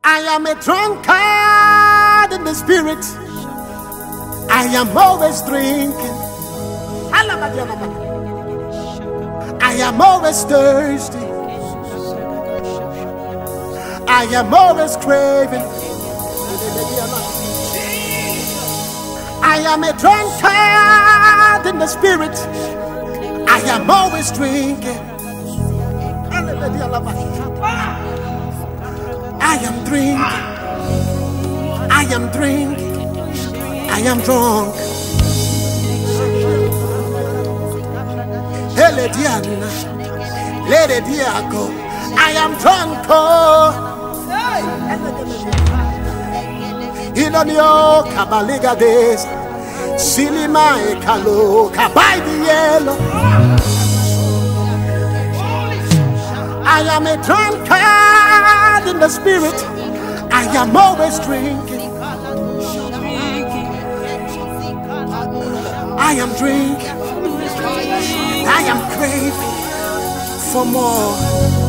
I am a drunkard in the spirit. I am always drinking. I am always thirsty. I am always craving. I am a drunkard in the spirit. I am always drinking. I am drinking. I am drinking. I am drunk. Lady Diago, I am drunk. Ilonio Kabaliga days, Silima Ekalo, Kabai Yellow. I am a drunkard in the spirit. I am always drinking. I am drinking. I am craving for more.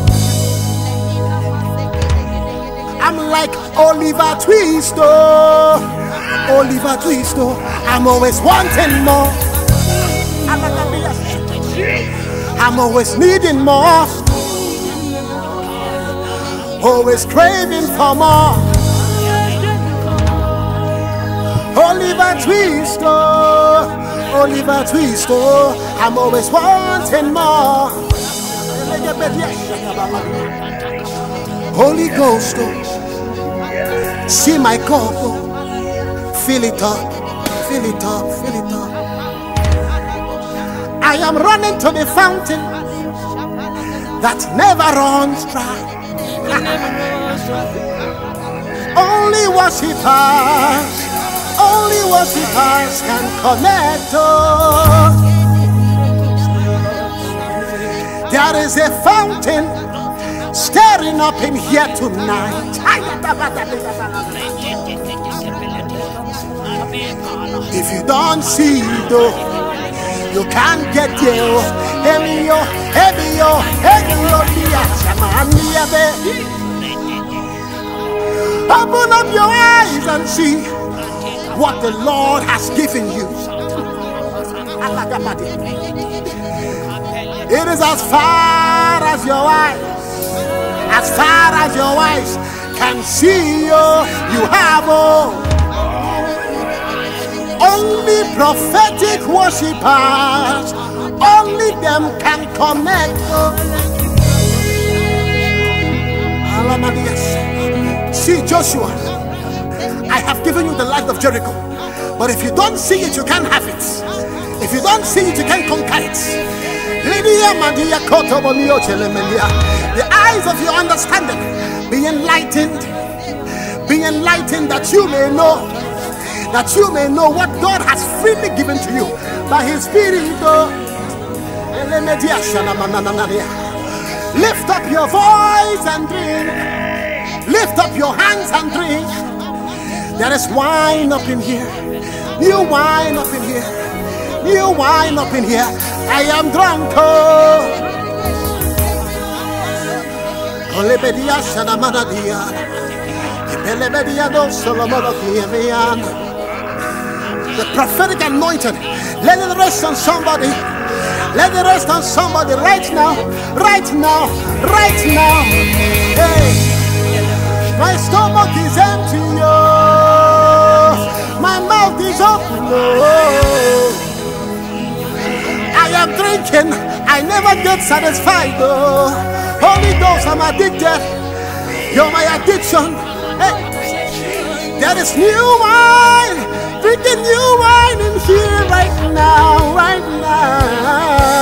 I'm like Oliver Twist. Oliver Twist. I'm always wanting more. I'm always needing more. Always craving for more. Oliver Twist. Oliver Twist. I'm always wanting more. Holy Ghost, see my cup, fill it up, fill it up, fill it up. I am running to the fountain that never runs dry. Only worshippers can connect. There is a fountain stirring up in here tonight. If you don't see it, though, you can't get there. Open up your eyes and see what the Lord has given you. It is as far as your eyes can see. You have only prophetic worshippers. Only them can connect. See Joshua, I have given you the light of Jericho, but if you don't see it, you can't have it. If you don't see it, you can't conquer it. The eyes of your understanding be enlightened, that you may know what God has freely given to you by His Spirit. Lift up your voice and drink. Lift up your hands and drink. There is wine up in here. New wine up in here. New wine up in here. I am drunk. The prophetic anointing, let it rest on somebody. Let it rest on somebody right now. Right now. Right now. Hey. My stomach is empty, my mouth is open. I am drinking, I never get satisfied. Holy Ghost, I'm addicted. You're my addiction. Hey. There is new wine, drinking new wine in here right now, right now.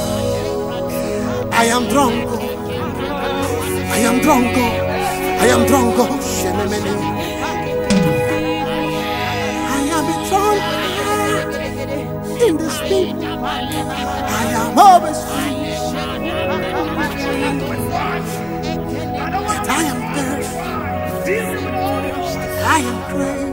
I am drunk. I am drunk. I am drunk. I am drunk in the spirit. I am always free. I am thirsty. I am crazy.